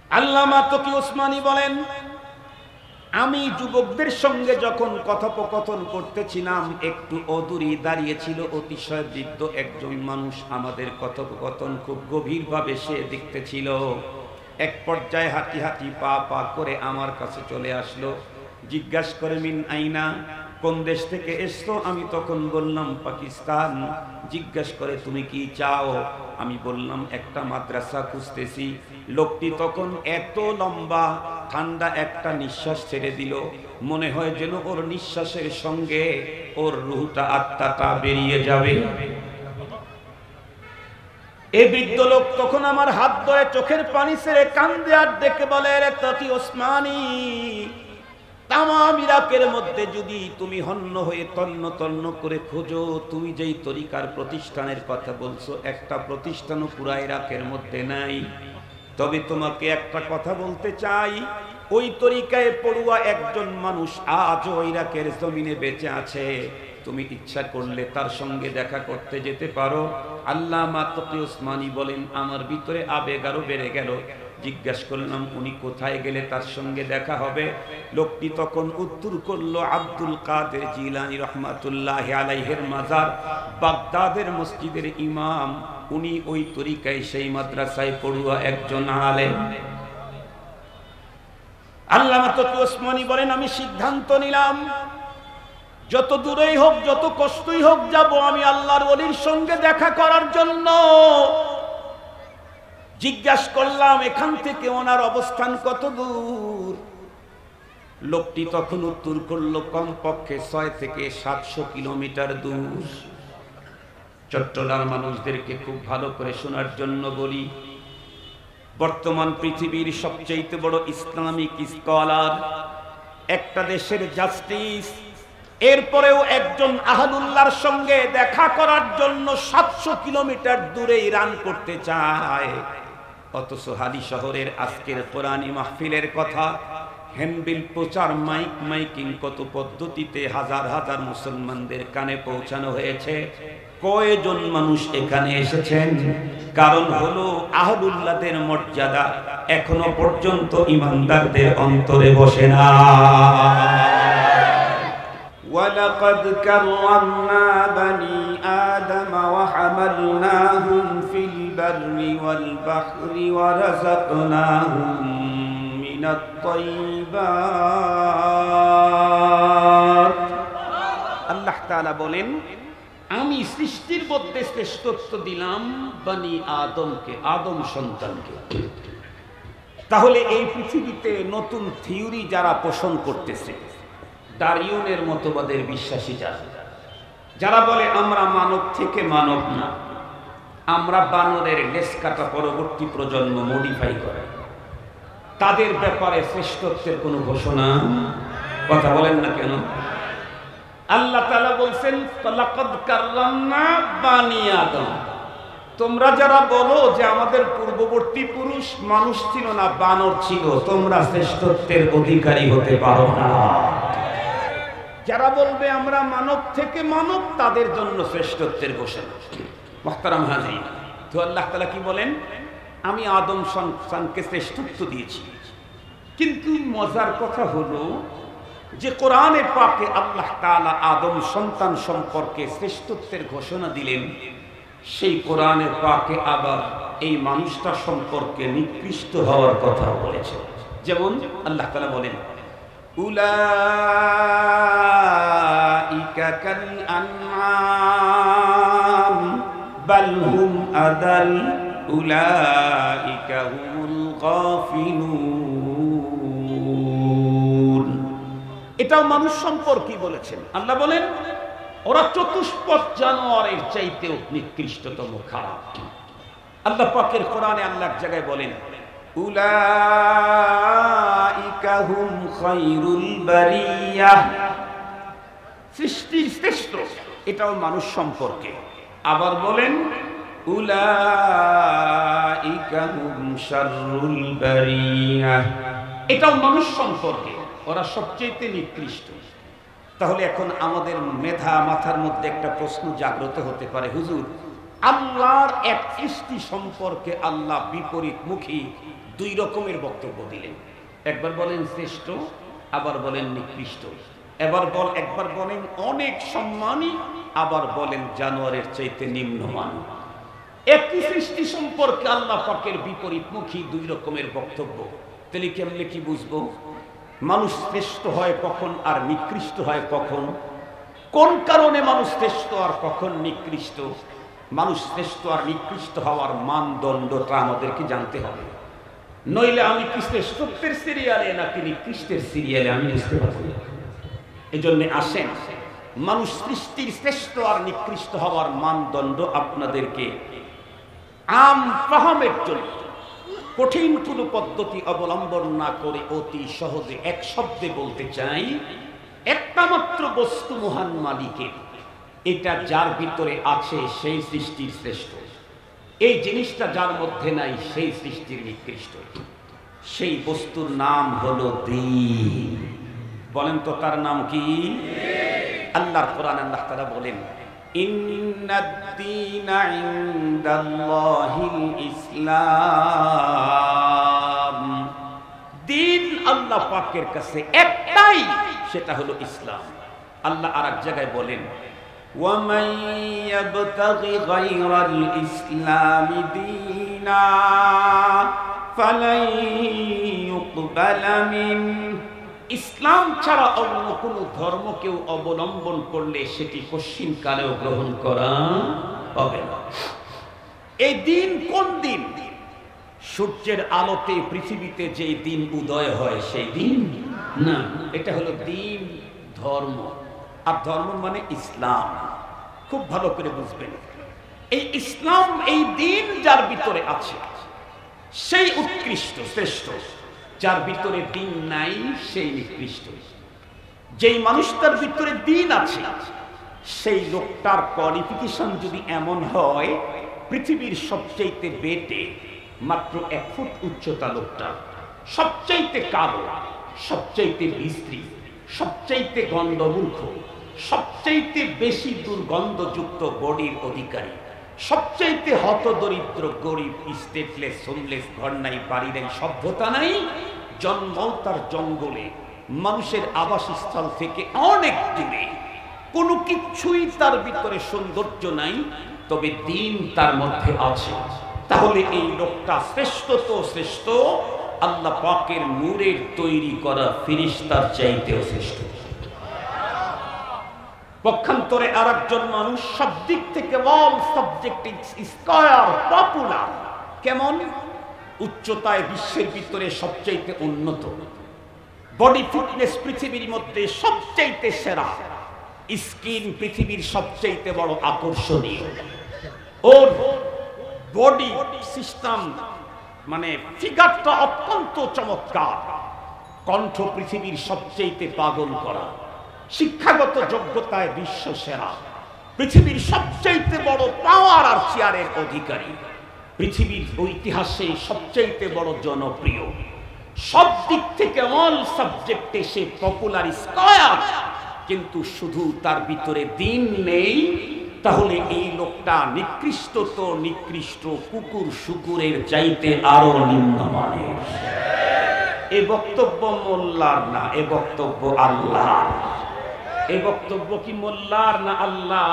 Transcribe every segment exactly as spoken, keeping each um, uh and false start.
আল্লামা তকি ওসমানী বলেন, আমি যুবকদের সঙ্গে যখন কথোপকথন করতেছিলাম, একটু অদূরে দাঁড়িয়েছিল অতিশয় বৃদ্ধ একজন মানুষ। আমাদের কথোপকথন খুব গভীরভাবে সে দেখতেছিল। এক পর্যায়ে হাঁটি হাঁটি পা পা করে আমার কাছে চলে আসলো। জিজ্ঞাসা করে, মিন আইনা, কোন দেশ থেকে এসছো? আমি তখন বললাম পাকিস্তান। জিজ্ঞাসা করে, তুমি কি চাও? আমি বললাম একটা মাদ্রাসা খুঁজতেছি। লোকটি তখন এত লম্বা ঠান্ডা একটা নিঃশ্বাস ছেড়ে দিল, মনে হয় যেন ওর নিঃশ্বাসের সঙ্গে ওর রুহটা, আত্মাটা বেরিয়ে যাবে। এই বৃদ্ধ লোক তখন আমার হাত ধরে চোখের পানি ছেড়ে কান্দে আর ডেকে বলে, রে তকি ওসমানী, তামাম ইরাকের মধ্যে যদি তুমি হন্য হয়ে তন্ন তন্ন করে খোঁজো, তুমি যেই তরিকার প্রতিষ্ঠানের কথা বলছো, একটা প্রতিষ্ঠানও পুরা ইরাকের মধ্যে নাই। তবে তোমাকে একটা কথা বলতে চাই, ওই তরিকায় পড়ুয়া একজন মানুষ আজও ইরাকের জমিনে বেঁচে আছে। তুমি ইচ্ছা করলে তার সঙ্গে দেখা করতে যেতে পারো। আল্লামা তকি ওসমানী বলেন, আমার ভিতরে আবেগ আরো বেড়ে গেল। জিজ্ঞাসা করলাম, উনি কোথায় গেলে তার সঙ্গে দেখা হবে? লোকটি তখন উত্তর করলো, আব্দুল কাদের জিলানী রহমাতুল্লাহ আলাইহির মাজার, বাগদাদের মসজিদের ইমাম, উনি ওই তরিকায় সেই মাদ্রাসায় পড়ুয়া একজন আলেম। আল্লামা তকি ওসমানী বলেন, আমি সিদ্ধান্ত নিলাম, যত দূরেই হোক, যত কষ্টই হোক, যাব আমি আল্লাহর ওলির সঙ্গে দেখা করার জন্য। জিজ্ঞাসা করলাম, এখান থেকে ওনার অবস্থান কত দূর? লোকটি তখন উত্তর করলো, কমপক্ষে ছয় থেকে সাতশো কিলোমিটার দূর। চট্টগ্রাম মানুষদেরকে খুব ভালো করে শোনার জন্য বলি, বর্তমান পৃথিবীর সবচেয়ে বড় ইসলামিক স্কলার, একটা দেশের জাস্টিস, এরপরেও একজন আহলুল্লাহর সঙ্গে দেখা করার জন্য সাতশো কিলোমিটার দূরে ইরান করতে চায়। অথচ হালি শহরের আজকের কোরআনী মাহফিলের কথা হ্যান্ডবিল প্রচার, মাইক মাইকিং, কত পদ্ধতিতে হাজার হাজার মুসলমানদের কানে পৌঁছানো হয়েছে। কয়জন মানুষ এখানে এসেছেন? কারণ হলো আহলুল্লাহদের মর্যাদা এখনো পর্যন্ত ইমানদারদের অন্তরে বসে না। وَلَقَدْ كَرَّمْنَا بَنِي آدَمَ وَحَمَلْنَاهُمْ فِي الْبَرِّ وَالْبَحْرِ وَرَزَقْنَاهُمْ مِنَ الطَّيِّبَاتِ। আল্লাহ তাআলা বলেন, আমি সৃষ্টির মধ্যে শ্রেষ্ঠত্ব দিলাম বনি আদমকে, আদম সন্তানকে। তাহলে এই পৃথিবীতে নতুন থিওরি যারা পোষণ করতেছে, ডারউইনের মতবাদের বিশ্বাসী যারা, যারা বলে আমরা মানব থেকে মানব না, আমরা বানরের লেজ কাটা পরবর্তী প্রজন্ম মডিফাই করে, তাদের ব্যাপারে শ্রেষ্ঠত্বের কোনো ঘোষণা কথা বলেন না কেন? আল্লাহ তাআলা বলছেন, লাকাদ কাররামনা বানি আদম। তোমরা যারা বলো যে আমাদের পূর্ববর্তী পুরুষ মানুষ ছিল না, বানর ছিল, তোমরা শ্রেষ্ঠত্বের অধিকারী হতে পারো না। যারা বলবে আমরা মানব থেকে মানব, তাদের জন্য শ্রেষ্ঠত্বের ঘোষণা। মুহতারাম হাজির, তো আল্লাহ তাআলা কি বলেন? আমি আদম সন্তানকে শ্রেষ্ঠত্ব দিয়েছি। কিন্তু মজার কথা হলো যে কোরআনে পাকে আল্লাহ তাআলা আদম সন্তান সম্পর্কে শ্রেষ্ঠত্বের ঘোষণা দিলেন, সেই কোরআনে পাকে আবার এই মানুষটা সম্পর্কে নিকৃষ্ট হওয়ার কথা বলেছে। যেমন আল্লাহ তাআলা বলেন, উলাইকা কাল আনআম বাল হুম আদাল উলাইকা হুমুল গাফিলুন। এটাও মানুষ সম্পর্কে বলেছেন। আল্লাহ বলেন, ওরা চতুষ্পদ জানোয়ারের চাইতেও নিকৃষ্টতম, খারাপ। আল্লাহ পাকের কোরআনে আল্লাহ এক জায়গায় বলেন, উলাইকা হুম খায়রুল বারিয়াহ, সৃষ্টির শ্রেষ্ঠ, এটাও মানুষ সম্পর্কে। আবার বলেন, উলাইকা হুম শাররুল বারিয়াহ, এটাও মানুষ সম্পর্কে, ওরা সবচেয়ে নিকৃষ্ট। তাহলে এখন আমাদের মেধা মাথার মধ্যে একটা প্রশ্ন জাগ্রত হতে পারে, হুজুর, আল্লাহর এক সৃষ্টি সম্পর্কে আল্লাহ বিপরীতমুখী দুই রকমের বক্তব্য দিলেন। একবার বলেন শ্রেষ্ঠ, আবার বলেন নিকৃষ্ট। এবার বল একবার বলেন অনেক সম্মানী, আবার বলেন জানোয়ারের চাইতে নিম্নমান। একই সৃষ্টি সম্পর্কে আল্লাহ পাকের বিপরীতমুখী দুই রকমের বক্তব্য। তাহলে কেমনে কি বুঝবো মানুষ শ্রেষ্ঠ হয় কখন আর নিকৃষ্ট হয় কখন? কোন কারণে মানুষ শ্রেষ্ঠ আর কখন নিকৃষ্ট? মানুষ শ্রেষ্ঠ আর নিকৃষ্ট হওয়ার মানদণ্ডটা আমাদেরকে জানতে হবে, নইলে আমি কি শ্রেষ্ঠত্বের সিরিয়ালে নাকি নিকৃষ্টের সিরিয়ালে আমি বুঝতে পারবো না। এই জন্য আসেন মানুষ সৃষ্টির শ্রেষ্ঠ আর নিকৃষ্ট হওয়ার মানদণ্ড আপনাদেরকে আম ফাহামের জন্য কঠিন কোনো পদ্ধতি অবলম্বন না করে অতি সহজে এক শব্দে বলতে চাই, একটা মাত্র বস্তু মহান মালিকের, এটা যার ভিতরে আছে সেই সৃষ্টির শ্রেষ্ঠ, এই জিনিসটা যার মধ্যে নাই সেই সৃষ্টির নিকৃষ্ট। সেই বস্তুর নাম হলো দ্বীন। বলেন তো তার নাম কি? আল্লাহর কোরআন আল্লাহ তাআলা বলেন ইন্নাদ-দীনা ইনদাল্লাহিল ইসলাম। দ্বীন আল্লাহ পাকের কাছে একটাই, সেটা হলো ইসলাম। আল্লাহ আরেক জায়গায় বলেন وَمَن يَبْتَغِ غَيْرَ الْإِسْلَامِ دِينًا فَلَن يُقْبَلَ مِنْهُ। ইসলাম ছাড়া অন্য কোন ধর্ম কেউ অবলম্বন করলে সেটি কশিন কালেও গ্রহণ করা হবে না। এই দিন কোন দিন? সূর্যের আলোতে পৃথিবীতে যে দিন উদয় হয় সেই দিন না, এটা হলো দিন, ধর্ম। আর ধর্ম মানে ইসলাম। খুব ভালো করে বুঝবেন, এই ইসলাম, এই দিন যার ভিতরে আছে সেই উৎকৃষ্ট শ্রেষ্ঠ, যার ভিতরে দিন নাই সেই নিকৃষ্ট। যেই মানুষটার ভিতরে দিন আছে সেই লোকটার কোয়ালিফিকেশন যদি এমন হয়, পৃথিবীর সবচাইতে বেটে মাত্র এক ফুট উচ্চতা লোকটা, সবচাইতে কালো, সবচাইতে বিশ্রী, সবচাইতে গন্ধমূর্খ, সবচাইতে বেশি দুর্গন্ধযুক্ত বডির অধিকারী, সবচাইতে হতদরিদ্র গরিব, স্টেটলেস, হোমলেস, ঘর নাই, বাড়ি নাই, সভ্যতা নাই, জন্ম তার জঙ্গলে, মানুষের আবাসস্থল থেকে অনেক দূরে, কোনো কিছুই তার ভিতরে সৌন্দর্য নাই, তবে দিন তার মধ্যে আছে, তাহলে এই লোকটা শ্রেষ্ঠ তো শ্রেষ্ঠ, আল্লাহ পাকের নূরের তৈরি করা ফেরেশতার চাইতেও শ্রেষ্ঠ। পক্ষান্তরে আরেকজন মানুষ সব দিক থেকে অল সাবজেক্ট স্কয়ার পপুলার, কেমন? উচ্চতায় বিশ্বের ভিতরে সবচাইতে উন্নত, বডি ফিটনেস পৃথিবীর মধ্যে সবচাইতে সেরা, স্কিন পৃথিবীর সবচাইতে বড় আকর্ষণীয়, ওর বডি সিস্টেম মানে ফিগারটা অত্যন্ত চমৎকার, কণ্ঠ পৃথিবীর সবচাইতে পাগল করা, শিক্ষাগত যোগ্যতায় বিশ্ব সেরা, পৃথিবীর সবচাইতে বড় পাওয়ার আর চেয়ারের অধিকারী, পৃথিবীর ইতিহাসে সবচাইতে বড় জনপ্রিয়, সব দিক থেকে অল সাবজেক্টে সে পপুলার স্কয়ার, কিন্তু শুধু তার ভিতরে দিন নেই, তাহলে এই লোকটা নিকৃষ্ট তো নিকৃষ্ট, কুকুর শুকুরের চাইতে আরো নিম্নমানের। এই বক্তব্য মোল্লার না, এ বক্তব্য আল্লাহ। এই বক্তব্য কি মোল্লার না আল্লাহ?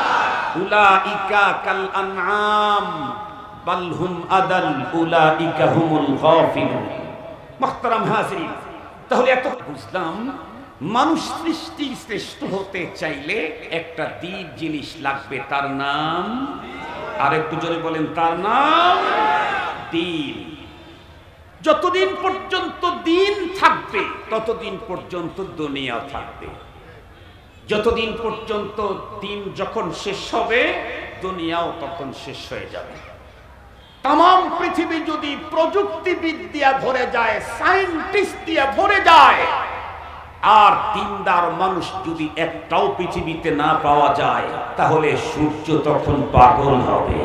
উলাইকা কাল আনআম বাল হুম আদাল উলাইকা হুমুল গাফিলুন। মুহতারাম হাজিরিন, তাহলে এত বুঝলাম মানুষ সৃষ্টির শ্রেষ্ঠ হতে চাইলে একটা দ্বীপ জিনিস লাগবে, তার নাম, আর একটু জোরে বলেন, তার নাম দ্বীন। যতদিন পর্যন্ত দিন থাকবে ততদিন পর্যন্ত দুনিয়া থাকবে, যতদিন পর্যন্ত দিন যখন শেষ হবে দুনিয়াও তখন শেষ হয়ে যাবে। তাম পৃথিবী যদি প্রযুক্তিবিদ্যা ভরে যায়, সায়েন্টিস্ট দিয়ে ভরে যায়, আর দিনদার মানুষ যদি একটাও পৃথিবীতে না পাওয়া যায়, তাহলে সূর্য তখন পাগল হবে।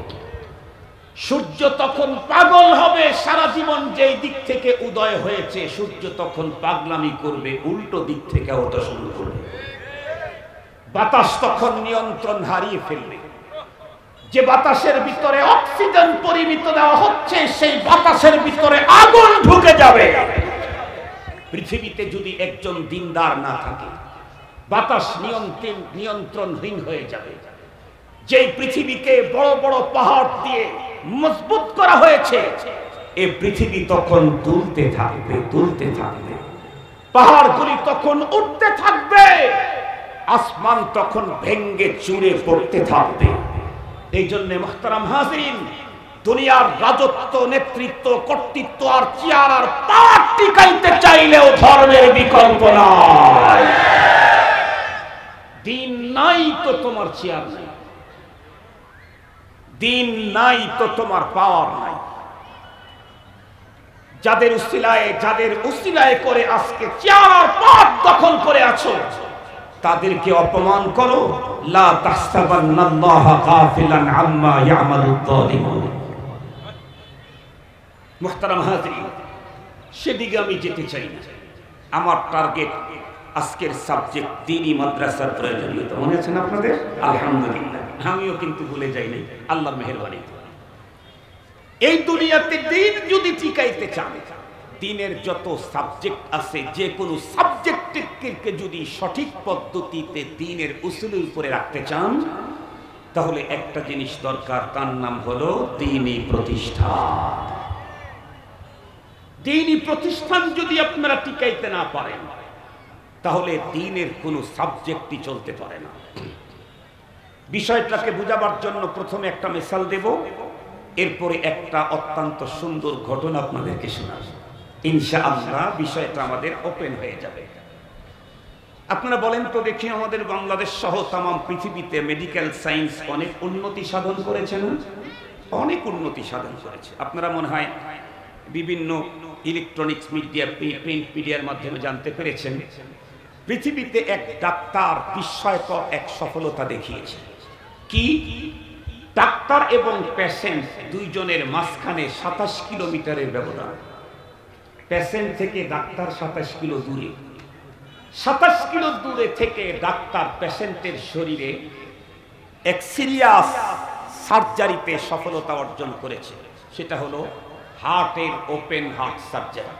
সূর্য তখন পাগল হবে, সারা জীবন যেই দিক থেকে উদয় হয়েছে সূর্য তখন পাগলামি করবে, উল্টো দিক থেকে ওঠা শুরু করবে। বাতাস তখন নিয়ন্ত্রণ হারিয়ে ফেলবে, যে বাতাসের ভিতরে অক্সিজেন পরিমিত দেওয়া হচ্ছে, সেই বাতাসের ভিতরে আগুন ঢুকে যাবে। পৃথিবীতে যদি একজন দিনদার না থাকে, বাতাস নিয়ন্ত্রণ নিয়ন্ত্রণহীন হয়ে যাবে। যেই পৃথিবীকে বড় বড় পাহাড় দিয়ে মজবুত করা হয়েছে, এই পৃথিবী তখন দুলতে থাকবে, দুলতে থাকবে। পাহাড়গুলি তখন উঠতে থাকবে, আসমান তখন ভেঙ্গে চুরে পড়তে থাকবে। এই জন্য মুহতারাম হাজিরিন, দুনিয়ার রাজত্ব, নেতৃত্ব, কর্তৃত্ব আর চেয়ার আর পাওয়ার টিকাইতে চাইলেও ধর্মের বিকল্প নাই। দিন নাই তো তোমার চেয়ার নাই, দিন নাই তো তোমার পাওয়ার নাই। যাদের উসিলায় যাদের উসিলায় করে আজকে চেয়ার আর পাওয়ার দখল করে আছো, তাদেরকে অপমান করো। লা তাহসাবান্নাল্লাহা গাফিলান আম্মা ইয়ামালুয যালিমুন। মুহতারাম হাজিরিন, সেদিকে আমি যেতে চাই না। আমার টার্গেট আজকের সাবজেক্ট দ্বীনি মাদ্রাসার প্রয়োজনীয়তা। মনে আছে না আপনাদের? আলহামদুলিল্লাহ, আমিও কিন্তু ভুলে যাই নাই, আল্লাহর মেহেরবানি। এই দুনিয়াতে দিন যদি টিকাইতে চান, দিনের যত সাবজেক্ট আছে, যে কোনো সাবজেক্টকে যদি সঠিক পদ্ধতিতে দিনের উসুলের উপরে রাখতে চান, তাহলে একটা জিনিস দরকার, তার নাম হলো দ্বীনি প্রতিষ্ঠান। দ্বীনি প্রতিষ্ঠান যদি আপনারা টিকাইতে না পারেন, তাহলে দ্বীনের কোনো সাবজেক্টই চলতে পারে না। বিষয়টাকে বুঝাবার জন্য প্রথমে একটা মিসাল দেব, এরপরে একটা অত্যন্ত সুন্দর ঘটনা আপনাদেরকে শোনাব। ইনশাআল্লাহ বিষয়টা আমাদের ওপেন হয়ে যাবে। আপনারা বলেন তো দেখি, আমাদের বাংলাদেশ সহ তাম পৃথিবীতে মেডিকেল সায়েন্স অনেক উন্নতি সাধন করেছে না? অনেক উন্নতি সাধন করেছে। আপনারা মনে হয় বিভিন্ন ইলেকট্রনিক্স মিডিয়া, প্রিন্ট মিডিয়ার মাধ্যমে জানতে পেরেছেন, পৃথিবীতে এক ডাক্তার বিস্ময়কর এক সফলতা দেখিয়েছে। কি? ডাক্তার এবং পেশেন্ট দুইজনের মাঝখানে সাতাশ কিলোমিটারের ব্যবধান। পেশেন্ট থেকে ডাক্তার সাতাশ কিলো দূরে। সাতাশ কিলো দূরে থেকে ডাক্তার পেশেন্টের শরীরে এক সিরিয়াস সার্জারিতে সফলতা অর্জন করেছে। সেটা হলো হার্টের ওপেন হার্ট সার্জারি।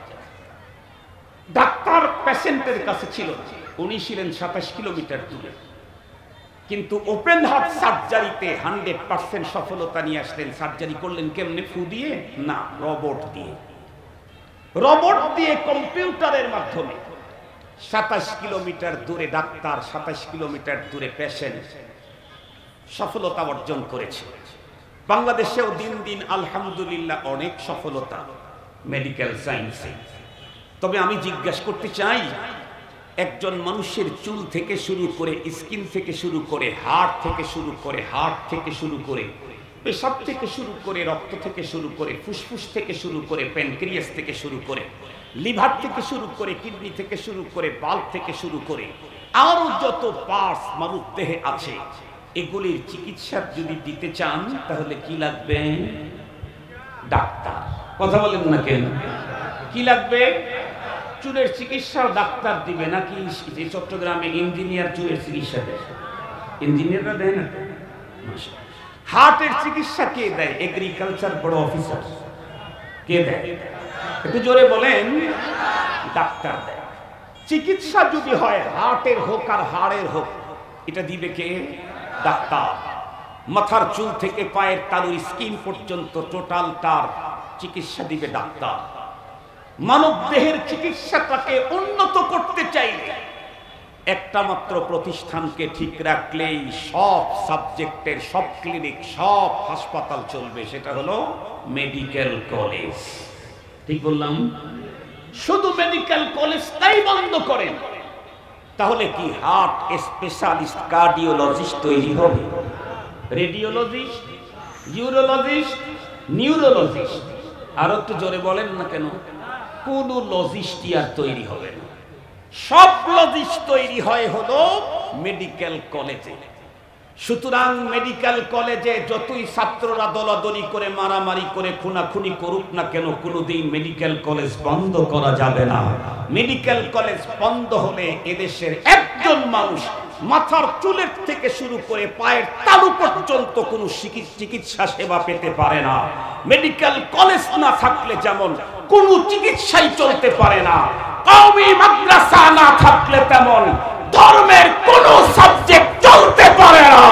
ডাক্তার পেশেন্টের কাছে ছিল, উনি ছিলেন সাতাশ কিলোমিটার দূরে, কিন্তু ওপেন হার্ট সার্জারিতে হান্ড্রেড পার্সেন্ট সফলতা নিয়ে আসলেন। সার্জারি করলেন কেমনে? ফু দিয়ে না, রোবট দিয়ে। রোবট দিয়ে কম্পিউটারের মাধ্যমে সাতাশ কিলোমিটার দূরে ডাক্তার, সাতাশ কিলোমিটার দূরে পেশেন্ট সফলতা অর্জন করেছে। বাংলাদেশেও দিন দিন আলহামদুলিল্লাহ অনেক সফলতা মেডিকেল সায়েন্সে। তবে আমি জিজ্ঞাসা করতে চাই, একজন মানুষের চুল থেকে শুরু করে, স্কিন থেকে শুরু করে, হাড় থেকে শুরু করে, হার্ট থেকে শুরু করে, পেশাব থেকে শুরু করে, রক্ত থেকে শুরু করে, ফুসফুস থেকে শুরু করে, প্যানক্রিয়াস থেকে শুরু করে, লিভার থেকে শুরু করে, কিডনি থেকে শুরু করে, বাল্ব থেকে শুরু করে, আরো যত পার্টস মানব দেহে আছে, এগুলির চিকিৎসা যদি দিতে চান, তাহলে কি লাগবে? ডাক্তার। কথা বলেন না কেন? কি লাগবে? চুলের চিকিৎসা ডাক্তার দিবে নাকি? যে চট্টগ্রামে ইঞ্জিনিয়ার চুলের চিকিৎসা দেয়, ইঞ্জিনিয়াররা দেয় না। হার্টের চিকিৎসা কে দেয়? এগ্রিকালচার বড় অফিসার। কে দেয়? একটু জোরে বলেন। ডাক্তার দেয়। চিকিৎসা যদি হয় হার্টের হোক আর হাড়ের হোক, এটা দিবে কে? ডাক্তার। মাথার চুল থেকে পায়ের তালুর স্কিন পর্যন্ত টোটাল তার চিকিৎসা দিবে ডাক্তার। মানব দেহের চিকিৎসাটাকে উন্নত করতে চাইলে একটা মাত্র প্রতিষ্ঠানকে ঠিক রাখলেই সব সাবজেক্টের, সব ক্লিনিক, সব হাসপাতাল চলবে। সেটা হলো মেডিকেল কলেজ। ঠিক বললাম? শুধু মেডিকেল কলেজটাই বন্ধ করেন, তাহলে কি হার্ট স্পেশালিস্ট, কার্ডিওলজিস্ট তৈরি হবে? রেডিওলজিস্ট, ইউরোলজিস্ট, নিউরোলজিস্ট, আর একটু জোরে বলেন না কেন? কোন লজিস্টই আর তৈরি হবে না। সব লজিস্ট তৈরি হয় হলো মেডিকেল কলেজে। সুতরাং মেডিকেল কলেজে যতই ছাত্ররা দলাদলি করে, মারামারি করে, খুনাখুনি করুক না কেন, কোনোদিন মেডিকেল কলেজ বন্ধ করা যাবে না। মেডিকেল কলেজ বন্ধ হলে এদেশের একজন মানুষ মাথার চুলের থেকে শুরু করে পায়ের তালু পর্যন্ত কোনো চিকিৎসা সেবা পেতে পারে না। মেডিকেল কলেজ না থাকলে যেমন কোনো চিকিৎসাই চলতে পারে না, কওমি মাদ্রাসা না থাকলে তেমন ধর্মের কোনো সাবজেক্ট চলতে পারে না।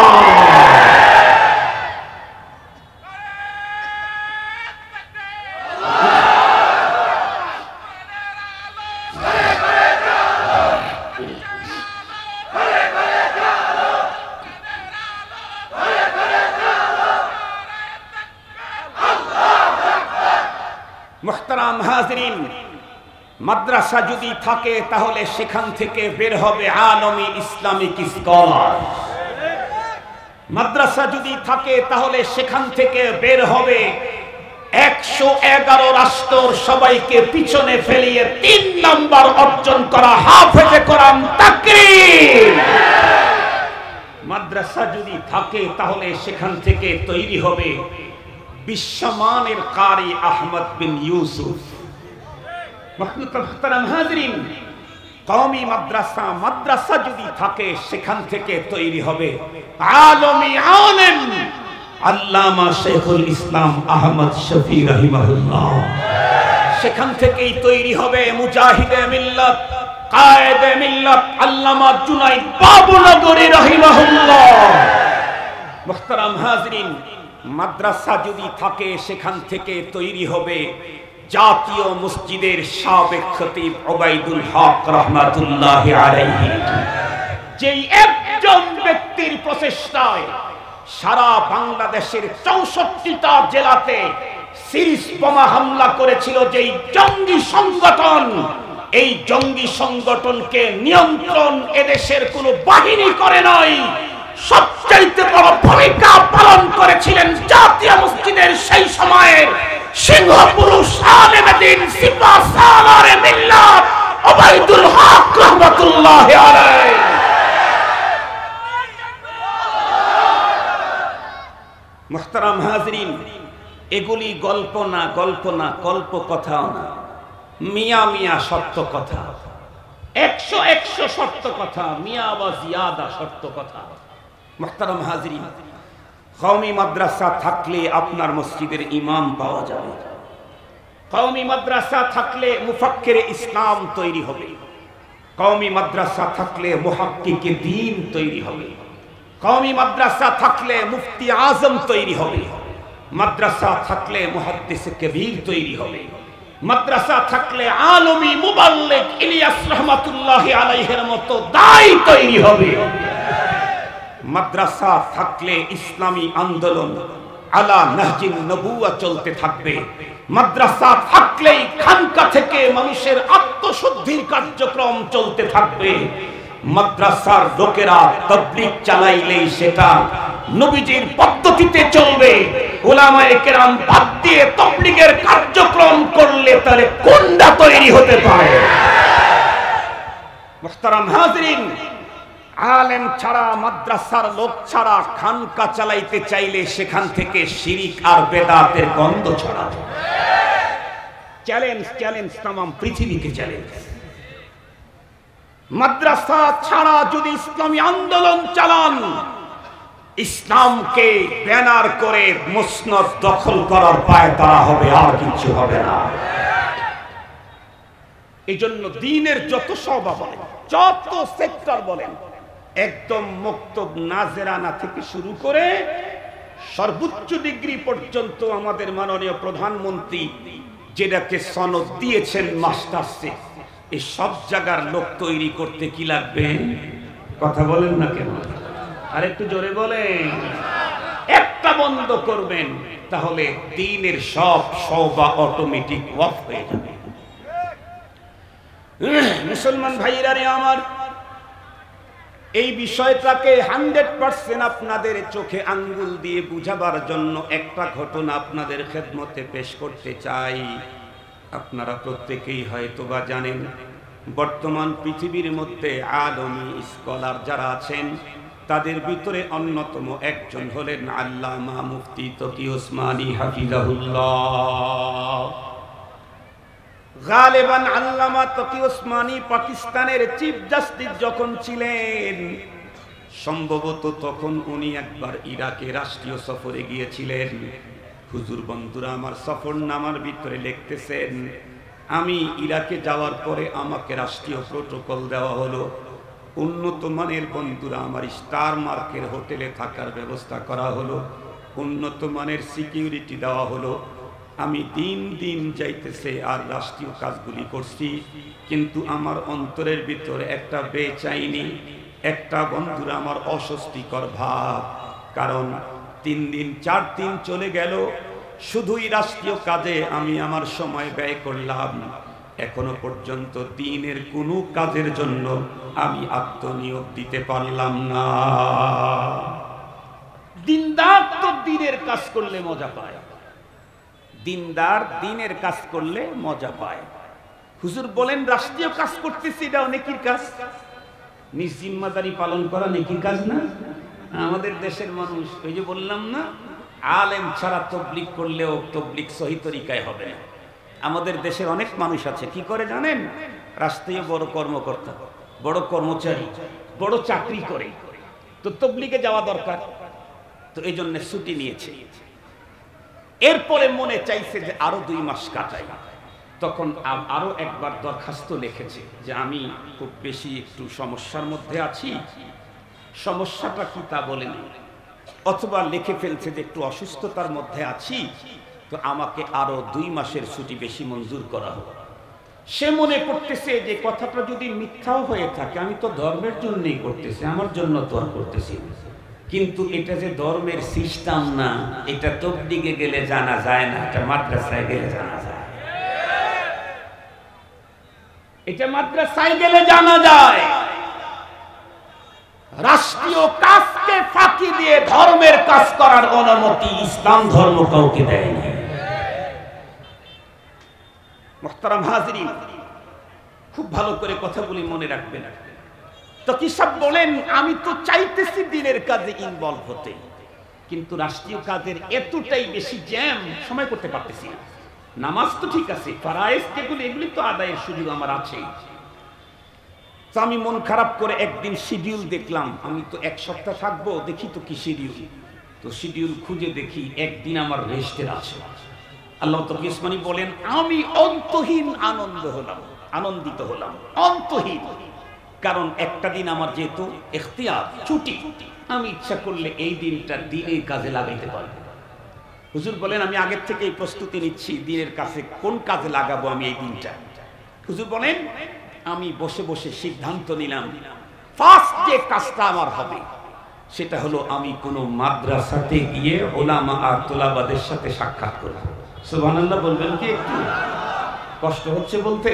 মুহতারাম হাজরিন, মাদ্রাসা যদি থাকে তাহলে সেখান থেকে বের হবে আলমী ইসলামিক স্কলার। মাদ্রাসা যদি থাকে তাহলে সেখান থেকে বের হবে একশো এগারো রাষ্ট্র সবাইকে পিছনে ফেলিয়ে তিন নম্বর অর্জন করা হাফেজে কোরআন তাকরীর। মাদ্রাসা যদি থাকে তাহলে সেখান থেকে তৈরি হবে বিশ্বমানের কারি আহমদ বিন ইউসুফ। মুহতারাম হাজরিন, কওমি মাদ্রাসা মাদ্রাসা যদি থাকে সেখান থেকে তৈরি হবে আলমী আলেম আল্লামা শেখুল ইসলাম আহমদ শফি রাহিমাহুল্লাহ। সেখান থেকেই তৈরি হবে মুজাহিদে মিল্লাত কায়েদে মিল্লাত আল্লামা জুনাইদ বাবুনগরী রাহিমাহুল্লাহ। মুহতারাম হাজরিন, মাদ্রাসা যদি থাকে সেখান থেকে তৈরি হবে জাতীয় মসজিদের সাবেক খতিব ওবাইদুল হক রাহমাতুল্লাহ আলাইহি। যেই একজন ব্যক্তির প্রচেষ্টায় সারা বাংলাদেশের চৌষট্টিটা জেলাতে সিরিজ বোমা হামলা করেছিল যেই জঙ্গি সংগঠন, এই জঙ্গি সংগঠনকে নিয়ন্ত্রণ এদেশের কোনো বাহিনী করে নাই, সবচাইতে বড় ভূমিকা পালন করেছিলেন জাতীয় মসজিদের সেই সময়ের সিংহপুরুষ আলেমে দ্বীন সিপাহসালারে মিল্লাত ওবাইদুল হক রাহমাতুল্লাহ আলাইহি। মুহতারাম হাজরিন, এগুলি গল্প না, গল্প না, কল্প কথাও না, মিয়া মিয়া সত্য কথা, একশো একশো সত্য কথা, মিয়া বা জিয়াদা সত্য কথা। মুহতারাম হাজরিন, কওমি মাদ্রাসা থাকলে আপনার মসজিদের ইমাম পাওয়া যাবে। কওমি মাদ্রাসা থাকলে মুফাক্কিরে ইসলাম তৈরি হবে। কওমি মাদ্রাসা থাকলে মুহাক্কিকে দ্বীন তৈরি হবে। কওমি মাদ্রাসা থাকলে মুফতি আজম তৈরি হবে। মাদ্রাসা থাকলে মুহাদ্দিসে কবীর তৈরি হবে। মাদ্রাসা থাকলে আলমী মুবাল্লিগ ইলিয়াস রাহমাতুল্লাহি আলাইহির মতো দায়ী তৈরি হবে। মাদ্রাসা থাকলে ইসলামী আন্দোলন আলা নাহজিন নবুওয়াত চলতে থাকবে। মাদ্রাসা থাকলেই খানকা থেকে মানুষের আত্মশুদ্ধির কার্যক্রম চলতে থাকবে। মাদ্রাসার লোকেরা তাবলীগ চালাইলেই সেটা নবীজির পদ্ধতিতে চলবে। উলামায়ে কেরাম বাদ দিয়ে তাবলীগের কার্যক্রম করলে তাহলে কোনটা তৈরি হতে পারে? মুহতারাম হাজরিন, আলেম ছাড়া মাদ্রাসার লোক ছাড়া খানকা চালাইতে চাইলে সেখান থেকে শিরিক আর বেদাতের গন্ধ ছড়াবে। চ্যালেঞ্জ চ্যালেঞ্জ তামাম পৃথিবীকে চ্যালেঞ্জ। মাদ্রাসা ছাড়া যদি ইসলামী আন্দোলন চালান, ইসলামকে ব্যানার করে মুসনদ দখল করার পায়ে তারা হবে, আর কিছু হবে না। এই জন্য দ্বীনের যত সভা বলেন, যত সেক্টর বলেন, একদম মক্তব নাজেরানা থেকে শুরু করে সর্বোচ্চ ডিগ্রি পর্যন্ত আমাদের মাননীয় প্রধানমন্ত্রী যেটাকে সনদ দিয়েছেন মাস্টার্সে, এই সব জায়গার লোক তৈরি করতে কি লাগবে? কথা বলেন না কেন? আর একটু জোরে বলেন। একটা বন্ধ করবেন তাহলে দ্বীনের সব সভা অটোমেটিক অফ হয়ে যাবে। মুসলমান ভাইরা রে আমার, এই বিষয়টাকে হান্ড্রেড পার্সেন্ট আপনাদের চোখে আঙ্গুল দিয়ে বুঝাবার জন্য একটা ঘটনা আপনাদের খেদমতে পেশ করতে চাই। আপনারা প্রত্যেকেই হয়তো বা জানেন, বর্তমান পৃথিবীর মধ্যে আলমী স্কলার যারা আছেন তাদের ভিতরে অন্যতম একজন হলেন আল্লামা মুফতি তকি ওসমানী হাফিজাহুল্লাহ। গালেবান আল্লামা তকি ওসমানী পাকিস্তানের চিফ জাস্টিস যখন ছিলেন, সম্ভবত তখন উনি একবার ইরাকে রাষ্ট্রীয় সফরে গিয়েছিলেন। হুজুর বন্ধুরা আমার সফরনামার ভিতরে লিখতেছেন, আমি ইরাকে যাওয়ার পরে আমাকে রাষ্ট্রীয় প্রোটোকল দেওয়া হলো, উন্নত মানের বন্ধুরা আমার স্টার মার্কের হোটেলে থাকার ব্যবস্থা করা হলো, উন্নত মানের সিকিউরিটি দেওয়া হলো। আমি দিন দিন যাইতেছে আর রাষ্ট্রীয় কাজগুলি করছি, কিন্তু আমার অন্তরের ভিতরে একটা বেচাইনি, একটা বন্ধুরা আমার অস্বস্তিকর ভাব। কারণ তিন দিন চার দিন চলে গেল, শুধুই রাষ্ট্রীয় কাজে আমি আমার সময় ব্যয় করলাম, এখনো পর্যন্ত দিনের কোনো কাজের জন্য আমি আত্মনিয়োগ দিতে পারলাম না। দিনদার তো দিনের কাজ করলে মজা পায়, দিনদার দিনের কাজ করলে মজা পায়। হুজুর বলেন রাষ্ট্রীয় কাজ করতেছি, এটা নেকির কাজ, নিজ জিম্মাদারি পালন করা নেকির কাজ না? আমাদের দেশের মানুষ, ওই যে বললাম না, আলেম ছাড়া তবলিগ করলেও তবলিগ সহি তরিকায় হবে না। আমাদের দেশের অনেক মানুষ আছে কি করে জানেন? রাষ্ট্রীয় বড় কর্মকর্তা, বড় কর্মচারী, বড় চাকরি করে, তো তবলিগে যাওয়া দরকার, তো এই জন্য ছুটি নিয়েছে। এরপরে মনে চাইছে যে আরো দুই মাস কাটাই, তখন আরো একবার দরখাস্ত লিখেছে যে আমি খুব বেশি একটু সমস্যার মধ্যে আছি, সমস্যাটা কি তা বলেন, অথবা লিখে ফেলছে যে একটু অসুস্থতার মধ্যে আছি, তো আমাকে আরো দুই মাসের ছুটি বেশি মঞ্জুর করা হোক। সে মনে করতেছে যে কথাটা যদি মিথ্যাও হয়ে থাকে, আমি তো ধর্মের জন্যই করতেছি, আমার জন্য তো আর করতেছি, কিন্তু এটা যে ধর্মের সিস্টেম না, এটা তবলিগে গেলে জানা যায় না, এটা মাদ্রাসায় গেলে জানা যায়, এটা মাদ্রাসায় গেলে জানা যায়। রাষ্ট্রীয় কাজকে ফাঁকি দিয়ে ধর্মের কাজ করার অনুমতি ইসলাম ধর্ম কাউকে দেয় না। মুহতারাম হাজিরিন, খুব ভালো করে কথাগুলি মনে রাখবেন। তো কি সব বলেন, আমি তো চাইতেছি দিনের কাজে ইনভলভ হতে, কিন্তু রাষ্ট্রীয় কাজের এতটাই বেশি জ্যাম, সময় করতে পারতেছি না। নামাজ তো ঠিক আছে, ফরয়েজ যেগুলি এগুলি তো আদায়ের সুযোগ আমার আছেই। তো আমি মন খারাপ করে একদিন শিডিউল দেখলাম, আমি তো এক সপ্তাহ থাকবো, দেখি তো কি শিডিউল, তো শিডিউল খুঁজে দেখি একদিন আমার রেস্টের আছে। আল্লাহ তৌফিক উসমানী বলেন, আমি অন্তহীন আনন্দ হলাম, আনন্দিত হলাম, অন্তহীন। কারণ একটা দিন আমার যেহেতু ইখতিয়ার, ছুটি, আমি ইচ্ছা করলে এই দিনটা দিনের কাজে লাগাইতে পারবো। হুজুর বলেন, আমি আগের থেকে এই প্রস্তুতি নিচ্ছি, দিনের কাছে কোন কাজে লাগাবো আমি এই দিনটা। হুজুর বলেন, আমি বসে বসে সিদ্ধান্ত নিলাম, ফার্স্ট যে কাজটা আমার হবে সেটা হলো আমি কোনো মাদ্রাসাতে গিয়ে ওলামা আর তোলাবাদের সাথে সাক্ষাৎ করব। সুবহানাল্লাহ বলবেন কি? একটু কষ্ট হচ্ছে বলতে?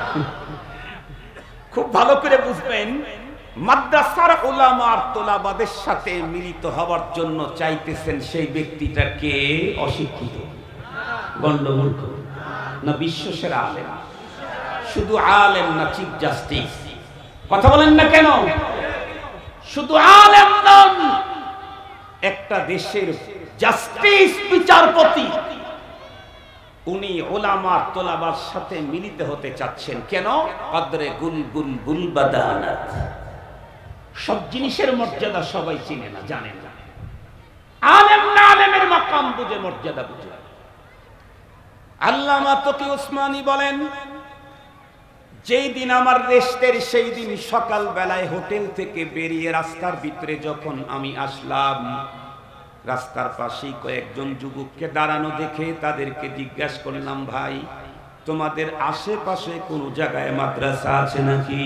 খুব ভালো করে বুঝবেন, মাদ্রাসার ওলামা আর তোলাবাদের সাথে মিলিত হওয়ার জন্য চাইতেছেন সেই ব্যক্তিটা কে? অশিক্ষিত, গণ্ডমূর্খ, না বিশ্বসেরা আলেম? শুধু আলেম না চিফ জাস্টিস? কথা বলেন না কেন? শুধু আলেম নন, একটা দেশের জাস্টিস বিচারপতি, উনি ওলামা তোলাবার সাথে মিলিত হতে চাচ্ছেন। কেন? কদরে গুলগুল গুলবাদানাত, সব জিনিসের মর্যাদা সবাই চিনে না, জানে না। আলেম না আলেমের মাকাম বুঝে, মর্যাদা বুঝে। আল্লামা তকি উসমানী বলেন, যেই দিন আমার রেস্টের সেই দিন সকাল বেলায় হোটেল থেকে বেরিয়ে রাস্তার ভিতরে যখন আমি আসলাম, রাস্তার পাশেই কয়েকজন যুবককে দাঁড়ানো দেখে তাদেরকে জিজ্ঞাসা করলাম, ভাই তোমাদের আশেপাশে কোনো জায়গায় মাদ্রাসা আছে নাকি?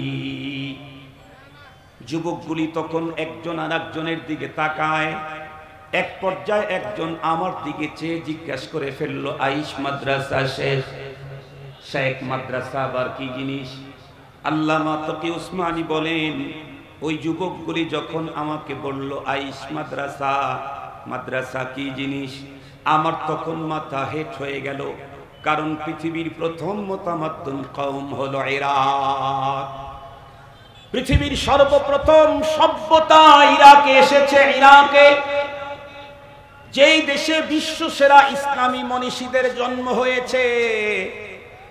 যুবকগুলি তখন একজন আর একজনের দিকে তাকায়। এক পর্যায়ে একজন আমার দিকে চেয়ে জিজ্ঞাসা করে ফেললো, আইশ মাদ্রাসা শেখ? শেখ মাদ্রাসা আবার কি জিনিস? আল্লামা তকি উসমানী বলেন, ওই যুবকগুলি যখন আমাকে বলল আইশ মাদ্রাসা, মাদ্রাসা কি জিনিস, আমার তখন মাথা হেট হয়ে গেল। কারণ পৃথিবীর প্রথম মুতামাদ্দিন কওম হলো ইরাক। পৃথিবীর সর্বপ্রথম সভ্যতা ইরাকে এসেছে। ইরাকে, যেই দেশে বিশ্ব সেরা ইসলামী মনীষীদের জন্ম হয়েছে,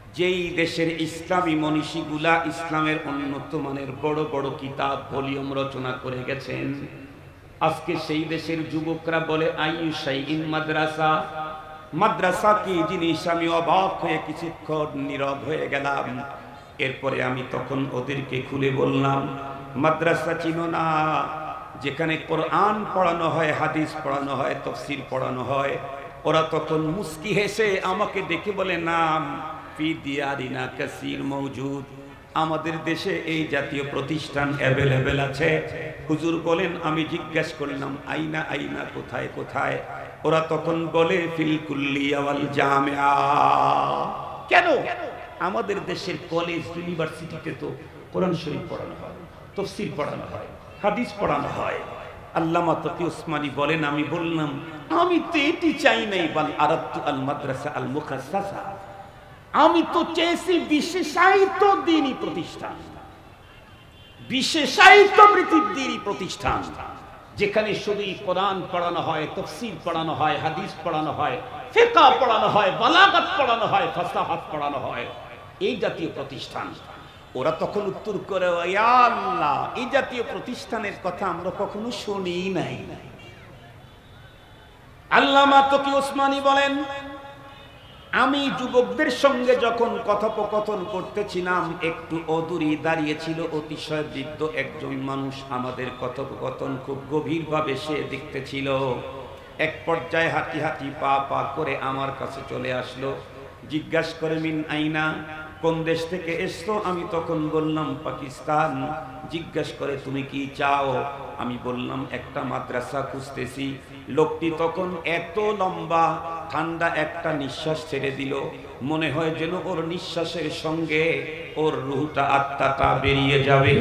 যেই দেশের ইসলামী মনীষীগুলা ইসলামের উন্নত মানের বড় বড় কিতাব ভলিউম রচনা করে গেছেন, আজকে সেই দেশের যুবকরা বলে আইয়ু শাইইন মাদ্রাসা, মাদ্রাসা কি জিনিস। আমি অবাক হয়ে কিছুক্ষণ নীরব হয়ে গেলাম। এরপরে আমি তখন ওদেরকে খুলে বললাম, মাদ্রাসা চিনো না? যেখানে কোরআন পড়ানো হয়, হাদিস পড়ানো হয়, তাফসীর পড়ানো হয়। ওরা তখন মুস্কি হেসে আমাকে ডেকে বলে, নাম ফি দিয়ারিনা কাসীর মওজুদ, আমাদের দেশে এই জাতীয় প্রতিষ্ঠান অ্যাভেলেবেল আছে। হুজুর বলেন, আমি জিজ্ঞাসা করলাম আইনা আইনা, কোথায় কোথায়? ওরা তখন বলে ফিল কুল্লিয়া ওয়াল জামিআ। কেন? আমাদের দেশের কলেজ ইউনিভার্সিটিতে তো কোরআন শরীফ পড়ানো হয়, তাফসীর পড়ানো হয়, হাদিস পড়ানো হয়। আল্লামা তকি উসমানী বলেন, আমি বললাম আমি তো এটি চাই নাই, বাল আরাদতু আল মাদ্রাসা আল মুখাসসাসা, আমি তো চেয়েছি বিশেষায়িত দ্বীনি প্রতিষ্ঠান, বিশেষায়িত দ্বীনি প্রতিষ্ঠান, যেখানে শুধু কোরআন পড়ানো হয়, তাফসীর পড়ানো হয়, হাদিস পড়ানো হয়, ফিকহ পড়ানো হয়, বালাগাত পড়ানো হয়, ফাসাহাত পড়ানো হয়, এই জাতীয় প্রতিষ্ঠান। ওরা তখন উত্তর করে, ইয়া আল্লাহ, এই জাতীয় প্রতিষ্ঠানের কথা আমরা কখনো শুনি নাই। আল্লামা তকি উসমানী বলেন, আমি যুবকদের সঙ্গে যখন কথোপকথন করতেছিলাম, একটু অদূরে দাঁড়িয়েছিল অতিশয় বৃদ্ধ একজন মানুষ। আমাদের কথোপকথন খুব গভীরভাবে সে দেখতেছিল। এক পর্যায়ে হাঁটি হাঁটি পা পা করে আমার কাছে চলে আসলো। জিজ্ঞাসা করে, মিন আইনা, কোন দেশ থেকে এসছো? আমি তখন বললাম পাকিস্তান। জিজ্ঞাসা করে, তুমি কি চাও? আমি বললাম একটা মাদ্রাসা খুঁজতেছি। লোকটি তখন এত লম্বা ঠান্ডা একটা নিঃশ্বাস ছেড়ে দিল, মনে হয় যেন ওর নিঃশ্বাসের সঙ্গে ওর রুহটা, আত্মাটা বেরিয়ে যাবে।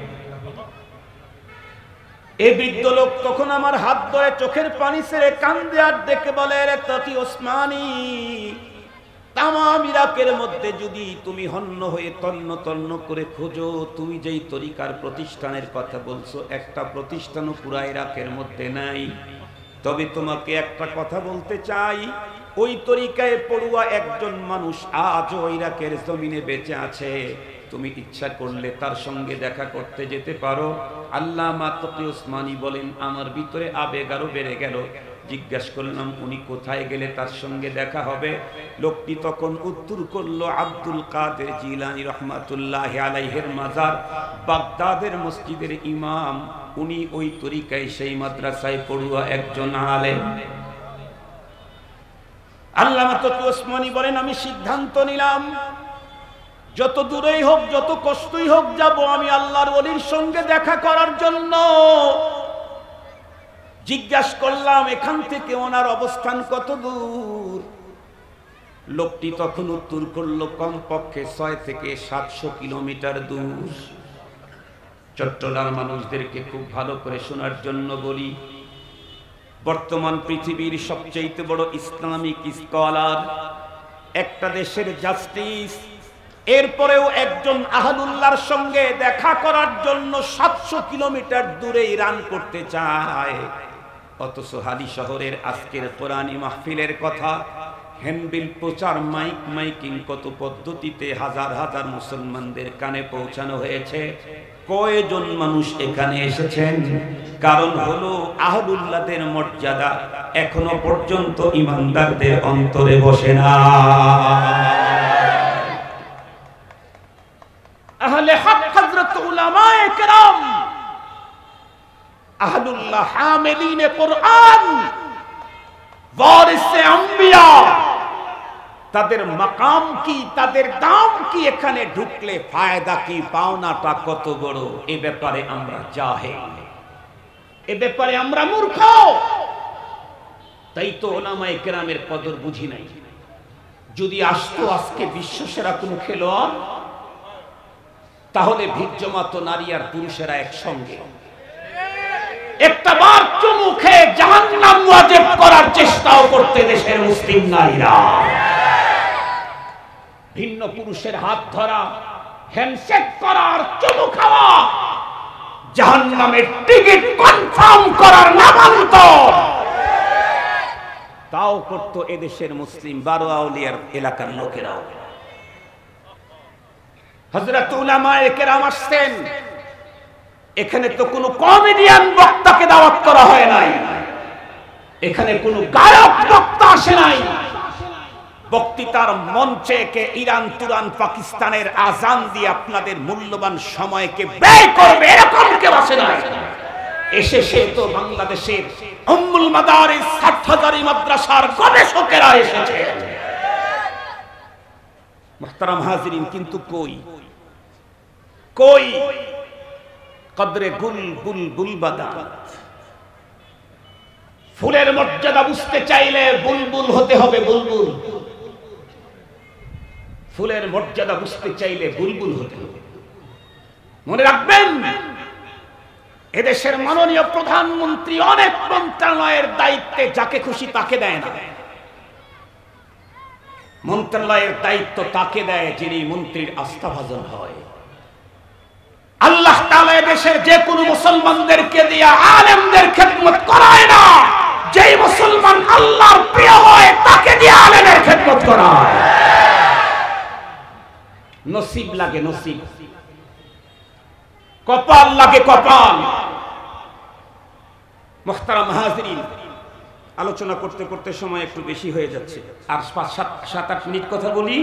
এই বৃদ্ধ লোক তখন আমার হাত ধরে চোখের পানি ছেড়ে কান্দে আর ডেকে বলে, রে তকি ওসমানী, তামাম ইরাকের মধ্যে যদি তুমি হন্য হয়ে তন্ন তন্ন করে খোঁজো, তুমি যেই তরিকার প্রতিষ্ঠানের কথা বলছো, একটা প্রতিষ্ঠানও পুরা ইরাকের মধ্যে নাই। তবে তোমাকে একটা কথা বলতে চাই, ওই তরিকায় পড়ুয়া একজন মানুষ আজও ইরাকের জমিনে বেঁচে আছে। তুমি ইচ্ছা করলে তার সঙ্গে দেখা করতে যেতে পারো। আল্লামা তকি উসমানী বলেন, আমার ভিতরে আবেগ আরো বেড়ে গেল। জিজ্ঞাসা করলাম, উনি কোথায় গেলে তার সঙ্গে দেখা হবে? লোকটি তখন উত্তর করলো, আব্দুল কাদের জিলানী রহমাতুল্লাহ আলাইহির মাজার, বাগদাদের মসজিদের ইমাম, উনি ওই তরিকায় সেই মাদ্রাসায় পড়ুয়া একজন আলেম। আল্লামা তকি উসমানী বলেন, আমি সিদ্ধান্ত নিলাম, যত দূরেই হোক, যত কষ্টই হোক, যাব আমি আল্লাহর ওলির সঙ্গে দেখা করার জন্য। জিজ্ঞাসা করলাম, এখান থেকে ওনার অবস্থান কত দূর? লোকটি তখন উত্তর করলো, কমপক্ষে ছয় থেকে সাতশো কিলোমিটার দূর। চট্টগ্রাম মানুষদেরকে খুব ভালো করে শোনার জন্য বলি, বর্তমান পৃথিবীর সবচেয়ে বড় ইসলামিক স্কলার, একটা দেশের জাস্টিস, এরপরেও একজন আহলুল্লাহর সঙ্গে দেখা করার জন্য সাতশো কিলোমিটার দূরে ইরান করতে চায়। অথচ হালি শহরের আজকের কোরআনী মাহফিলের কথা হ্যান্ডবিল প্রচার, মাইক মাইকিং, কত পদ্ধতিতে হাজার হাজার মুসলমানদের কানে পৌঁছানো হয়েছে। কয়জন মানুষ এখানে এসেছেন? কারণ হলো আহলুল্লাহদের মর্যাদা এখনো পর্যন্ত ইমানদারদের অন্তরে বসে না। আহলে হক হযরত উলামায়ে কেরাম, আহলুল্লাহ, হামিলিনে কোরআন, ওয়ারিসে আম্বিয়া, তাদের মাকাম কি, তাদের দাম কি, এখানে ঢুকলে ফায়দা কি, পাওনাটা কত বড়, এ ব্যাপারে আমরা জাহেল, এ ব্যাপারে আমরা মূর্খ। তাই তো উলামায়ে কেরামের কদর বুঝি নাই। যদি আসতো আজকে বিশ্বসেরা কোন খেলোয়াড়, তাহলে ভিজ্জমাত নারী আর পুরুষেরা একসঙ্গে একটা বার চুমু খেয়ে জাহান্নাম ওয়াজিব করার চেষ্টাও করতে দেশের মুসলিম নারীরা। ভিন্ন পুরুষের হাত ধরা, হ্যান্ডশেক করার, চুমু খাওয়া জাহান্নামের টিকিট কনফার্ম করার নামান্তর, তাও করতো এদেশের মুসলিম বারো আউলিয়ার এলাকার লোকেরাও। হযরত উলামায়ে কেরাম আসছেন, এখানে তো কোনো কমেডিয়ান বক্তাকে দাওয়াত করা হয় নাই, এখানে কোনো গায়ক বক্তা আসে নাই, বক্তৃতার মঞ্চে কে ইরান তুরান পাকিস্তানের আজান দিয়ে আপনাদের মূল্যবান সময়কে ব্যয় করবে এরকম কেউ আসে নাই। এসে সে তো বাংলাদেশের উম্মুল মাদারিস হাটহাজারী মাদ্রাসার গবেষকেরা এসেছে। মুহতারাম হাজিরিন, কিন্তু কই কই কদরে গুল বুল বুলবাদা। ফুলের মর্যাদা বুঝতে চাইলে বুলবুল হতে হবে, বুলবুল। ফুলের মর্যাদা বুঝতে চাইলে বুলবুল হতে হবে। মনে রাখবেন, এদেশের মাননীয় প্রধানমন্ত্রী অনেক মন্ত্রণালয়ের দায়িত্বে যাকে খুশি তাকে দেয় না। মন্ত্রণালয়ের দায়িত্ব তাকে দেয় যিনি মন্ত্রীর আস্থাভাজন হয়। আল্লাহ তাআলা দেশের যে কোনো মুসলমানদেরকে দিয়ে আলেমদের খেদমত করায় না, যেই মুসলমান আল্লাহর প্রিয় হয় তাকে দিয়ে আলেমের খেদমত করায়। নসিব লাগে, নসিব, কপাল লাগে, কপাল। মুহতারাম হাজিরিন, আলোচনা করতে করতে সময় একটু বেশি হয়ে যাচ্ছে, আর পাঁচ সাত সাত আট মিনিট কথা বলি।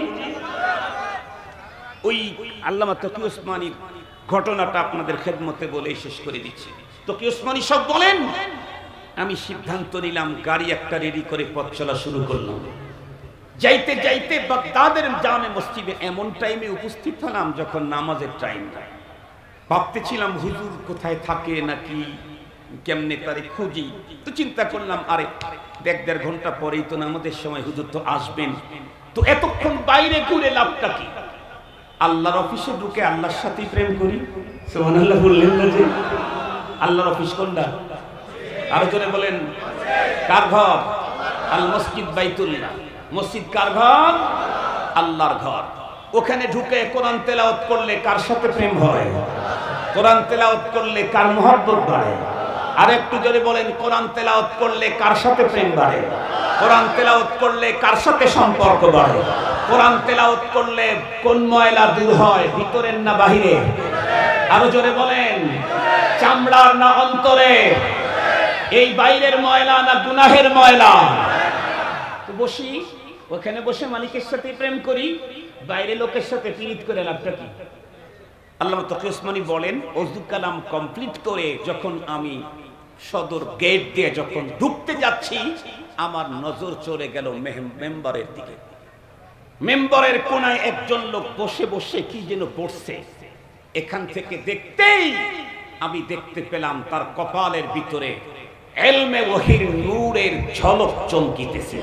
ওই আল্লামা তকি উসমানীর ঘটনাটা আপনাদের খেদমতে বলে শেষ করে দিচ্ছি। তকি উসমানী সব বলেন, আমি সিদ্ধান্ত নিলাম, গাড়ি একটা রেডি করে পথ চলা শুরু করলাম। যাইতে যাইতে বাগদাদের জামে মসজিদে এমন টাইমে উপস্থিত হলাম যখন নামাজের টাইম। ভাবতেছিলাম হুজুর কোথায় থাকে নাকি কেমনে তারে খুঁজি। তো চিন্তা করলাম, আরে দেড় দেড় ঘন্টা পরেই তো নামাজের সময়, হুজুর তো আসবেন, তো এতক্ষণ বাইরে ঘুরে লাভটা কি? আল্লাহর অফিসে ঢুকে আল্লাহর সাথে প্রেম করি। সুবহানাল্লাহ বললেন না যে? আল্লাহর অফিস কোনটা? আরো জোরে বলেন। কার ঘর? আল মসজিদ বাইতুল্লাহ। মসজিদ কার ঘর? আল্লাহর ঘর। ওখানে ঢুকে কোরআন তেলাওয়াত করলে কার সাথে প্রেম হয়? কোরআন তেলাওয়াত করলে কার মহব্বত বাড়ে? আর একটু জোরে বলেন, কোরআন তেলাওয়াত করলে কার সাথে প্রেম বাড়ে? কোরআন তেলাওয়াত করলে কার সাথে সম্পর্ক বাড়ে? কোরআন তেলাওয়াত করলে কোন ময়লা দূর হয়, ভিতরের না বাহিরে? আরো জোরে বলেন। চামড়ার না অন্তরে? এই বাইরের ময়লা না গুনাহের ময়লা? তো বসি ওখানে, বসে মালিকের সাথে প্রেম করি, বাইরে লোকের সাথে পীড়িত করে লাভটা কি? আল্লামা তকি উসমানী বলেন, ওযু কালাম কমপ্লিট করে যখন আমি সদর গেট দিয়ে যখন ঢুকতে যাচ্ছি, আমার নজর চলে গেল মেম্বারের দিকে। মেম্বারের কোনায় একজন লোক বসে বসে কি যেন পড়ছে। এখান থেকে দেখতেই আমি দেখতে পেলাম তার কপালের ভিতরে ইলমে ওহীর নূরের ঝলক চমকিতেছে।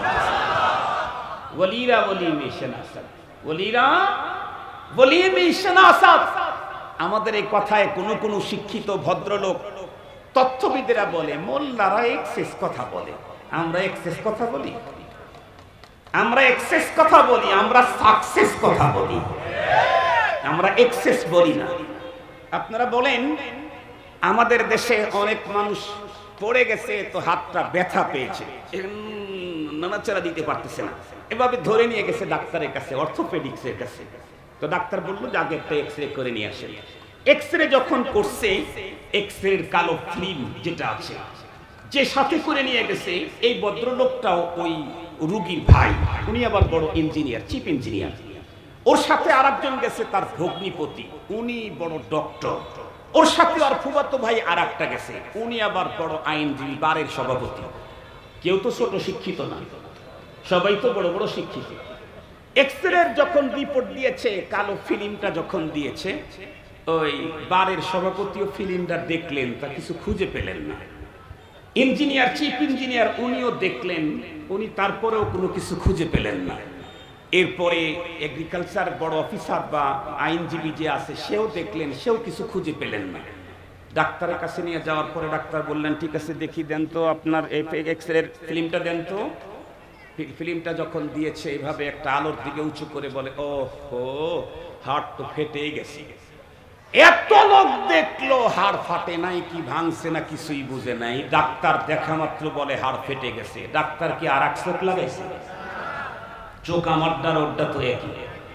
ওলিরা ওলি মিশনাসাদ, ওলিরা ওলি মিশনাসাদ। আমাদের এই কথায় কোন কোন শিক্ষিত ভদ্রলোক তথ্যবিদেরা বলে, মোল্লারা এক্সেস কথা বলে। আমরা এক্সেস কথা বলি? আমরা এক্সেস কথা বলি, আমরা সাকসেস কথা বলি, আমরা এক্সেস বলি না। আপনারা বলেন, আমাদের দেশে অনেক মানুষ পড়ে গেছে তো হাতটা ব্যথা পেয়েছে, নাড়াচাড়া দিতে পারতেছে না, এভাবে ধরে নিয়ে গেছে ডাক্তারের কাছে, অর্থোপেডিক্সের কাছে। তো ডাক্তার বললো যে আগে একটা এক্স রে করে নিয়ে আসেন। এক্স রে যখন করছে, এক্স রের কালো ফিল্ম যেটা আছে, যে সাথে করে নিয়ে গেছে এই ভদ্রলোকটাও ওই রুগীর ভাই, উনি আবার বড় ইঞ্জিনিয়ার, চিফ ইঞ্জিনিয়ার। ওর সাথে আরেকজন গেছে তার ভগ্নিপতি, উনি বড় ডক্টর। ওর সাথে আর ফুফাতো ভাই আর একটা গেছে, উনি আবার বড় আইনজীবী, বারের সভাপতি। কেউ তো ছোট শিক্ষিত না, সবাই তো বড় বড় শিক্ষিত। এক্স রের যখন রিপোর্ট দিয়েছে, কালো ফিল্মটা যখন দিয়েছে, ওই বারের সভাপতিও ফিল্মটা দেখলেন, তা কিছু খুঁজে পেলেন না। ইঞ্জিনিয়ার, চিফ ইঞ্জিনিয়ার, উনিও দেখলেন, উনি তারপরেও কোনো কিছু খুঁজে পেলেন না। এরপরে এগ্রিকালচার বড় অফিসার বা আইনজীবী যে আছে, সেও দেখলেন, সেও কিছু খুঁজে পেলেন না। ডাক্তারের কাছে নিয়ে যাওয়ার পরে ডাক্তার বললেন, ঠিক আছে দেখি দেন তো আপনার এই এক্স রের ফিল্মটা দেন তো। ফিল্মটা যখন দিয়েছে, এইভাবে একটা আলোর দিকে উঁচু করে বলে, ও হো, হাড় তো ফেটেই গেছে। এত লোক দেখলো, হাড় ফাটে নাই, কি ভাঙছে না কিছুই বুঝে নাই। ডাক্তার দেখা মাত্র বলে হাড় ফেটে গেছে। ডাক্তার কি আর এক চোখ লাগাইছে? চোখ আমারটার ওরটা তো একই।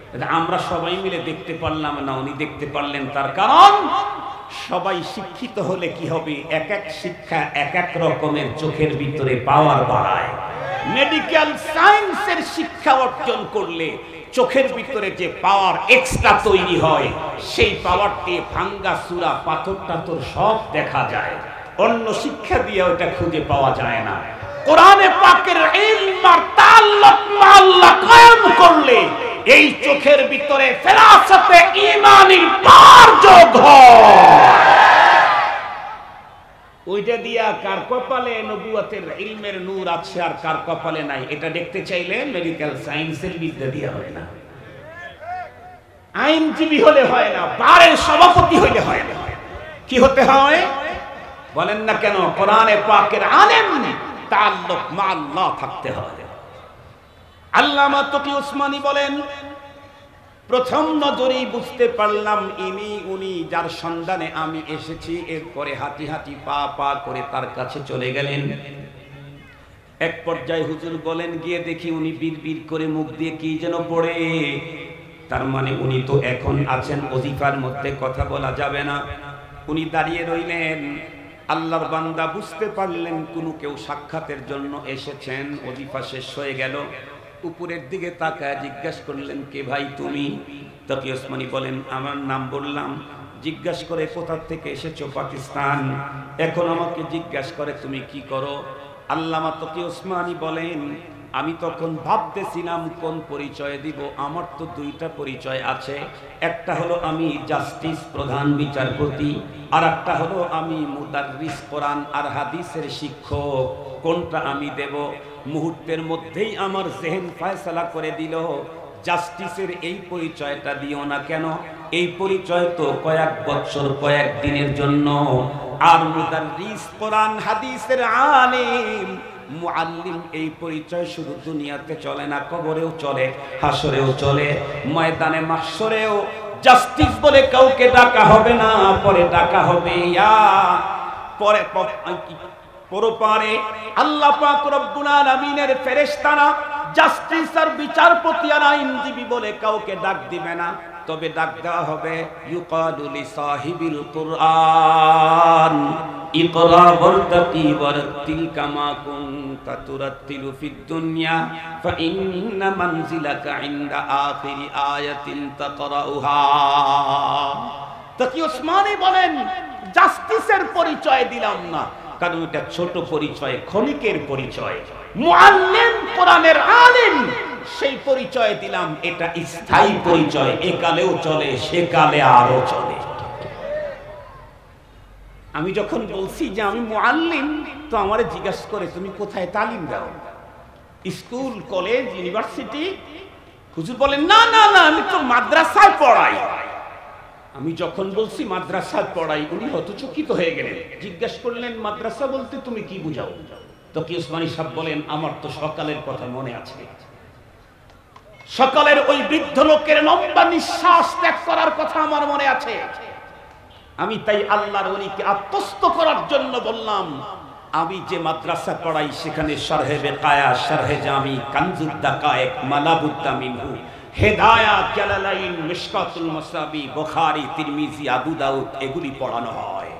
আমরা সবাই মিলে দেখতে পারলাম না, উনি দেখতে পারলেন। তার কারণ সবাই শিক্ষিত হলে কি হবে, এক এক শিক্ষা এক এক রকমের চোখের ভিতরে পাওয়ার বাড়ায়। মেডিকেল সায়েন্সের শিক্ষা অর্জন করলে চোখের ভিতরে যে পাওয়ার এক্সট্রা তৈরি হয়, সেই পাওয়ারটি ভাঙ্গা সুরা পাথর টাথর সব দেখা যায়। অন্য শিক্ষা দিয়ে ওটা খুঁজে পাওয়া যায় না। কোরআনে পাকের ইলম আর তাআল্লুক মা আল্লাহ কায়েম করলে এই চোখের ভিতরে ফেরাসতে ঈমানি পাওয়ার যোগ হয়। ওইটা দিয়া কার কপালে নবুয়তের ইলমের নূর আছে আর কার কপালে নাই, এটা দেখতে চাইলে মেডিকেল সায়েন্সের বিদ্যা দিয়া হয় না, আইনজীবী হলে হয় না, বারের সভাপতি হইলে হয় না। কি হতে হয় বলেন না কেন? কোরআনে পাকের আলেম, তাআল্লুক মা আল্লাহ থাকতে হয়। আল্লামা তকি উসমানী বলেন, প্রথম নজরেই বুঝতে পারলাম ইনি উনি যার সন্ধানে আমি এসেছি। এরপরে হাঁটি হাঁটি পা পা করে তার কাছে চলে গেলেন। এক পর্যায়ে হুজুর বলেন, গিয়ে দেখি উনি বিড়বিড় করে মুখ দিয়ে কি যেন পড়ে। তার মানে উনি তো এখন আছেন ওজিফার মধ্যে, কথা বলা যাবে না। উনি দাঁড়িয়ে রইলেন। আল্লাহর বান্দা বুঝতে পারলেন কোনো কেউ সাক্ষাতের জন্য এসেছেন। ওজিফা শেষ হয়ে গেল। উপরের দিকে তাকায় জিজ্ঞাসা করলেন, কে ভাই তুমি? তকি ওসমানী বলেন, আমার নাম বললাম। জিজ্ঞাসা করে, কোথা থেকে এসেছো? পাকিস্তান। এখন আমাকে জিজ্ঞাসা করে তুমি কি করো? আল্লামা তকি ওসমানী বলেন, আমি তখন ভাবতেছিলাম কোন পরিচয় দিব। আমার তো দুইটা পরিচয় আছে, একটা হলো আমি জাস্টিস প্রধান বিচারপতি, আর একটা হলো আমি মুদাররিস কোরআন আর হাদিসের শিক্ষক। কোনটা আমি দেব? মুহূর্তের মধ্যেই আমার জেহেন ফয়সালা করে দিল, জাস্টিসের এই পরিচয়টা দিও না। কেন? এই পরিচয় তো কয়েক বছর কয়েক দিনের জন্য, আর মুদাররিস কোরআন হাদিসের আলিম মুআল্লিম এই পরিচয় শুধু দুনিয়াতে চলে না, কবরেও চলে, হাসরেও চলে, ময়দানে মাহশরেও জাস্টিস বলে কাউকে ডাকা হবে না, পরে ডাকা হবে ইয়া পরে পরপারে আল্লাহ পাক রব্বুল আলামিনের ফেরেশতারা জাস্টিস আর বিচারপতি আর আইনজীবী বলে কাউকে ডাক দিবে না, তবে ডাক দেওয়া হবে ইউকালু লিসাহিবিল কুরআন ইকরা ওয়ারতাকি ওয়ারতিল কামা কুনতা তুরাতিলু ফিদ দুনিয়া ফাইন্না মানজিলাকা ইনদা আখিরি আয়াতিন তাকরাউহা। তকি ওসমানী বলেন, জাস্টিসের পরিচয় দিলাম না, কারণ এটা ছোট পরিচয়, ক্ষণিকের পরিচয়। মুআল্লিম কোরআনের আলিম, সেই পরিচয় দিলাম, এটা স্থায়ী পরিচয়, এ কালেও চলে, সে কালে আরো চলে। আমি যখন বলছি যে আমি মুআল্লিম, তো আমারে জিজ্ঞাসা করে তুমি কোথায় তালিম দাও? School, college, university? হুজুর বলেন, না না না, আমি তো মাদ্রাসায় পড়াই। আমি যখন বলছি মাদ্রাসায় পড়াই, উনি হতচকিত হয়ে গেলেন। জিজ্ঞাসা করলেন, মাদ্রাসা বলতে তুমি কি বুঝাও? তকি ওসমানী সাহেব বলেন, আমার তো সকালের কথা মনে আছে। সকালের ওই বৃদ্ধ লোকের লম্বা নিঃশ্বাস ত্যাগ করার কথা আমার মনে আছে। আমি তাই আল্লাহর ওলিকে আত্মস্থ করার জন্য বললাম, আমি যে মাদ্রাসা পড়াই সেখানে শারহে বেকায়া, শারহে জামি, কানজুদ দাকায়েক, মালাবুদ্দা মিনহু, হেদায়া, জালালাইন, মিশকাতুল মাসাবি, বুখারী, তিরমিজি, আবু দাউদ এগুলি পড়ানো হয়।